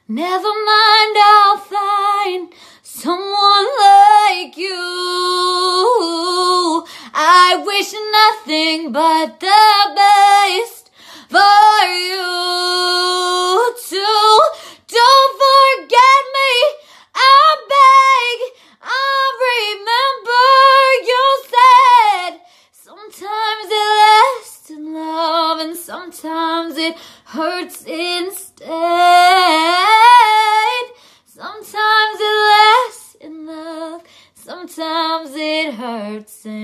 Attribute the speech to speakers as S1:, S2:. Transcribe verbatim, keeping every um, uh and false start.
S1: Never mind, I'll find someone like you. I wish nothing but the best for you too. Don't forget me, I beg. I remember you said sometimes it lasts in love and sometimes it hurts instead. Sometimes it lasts in love, sometimes it hurts instead.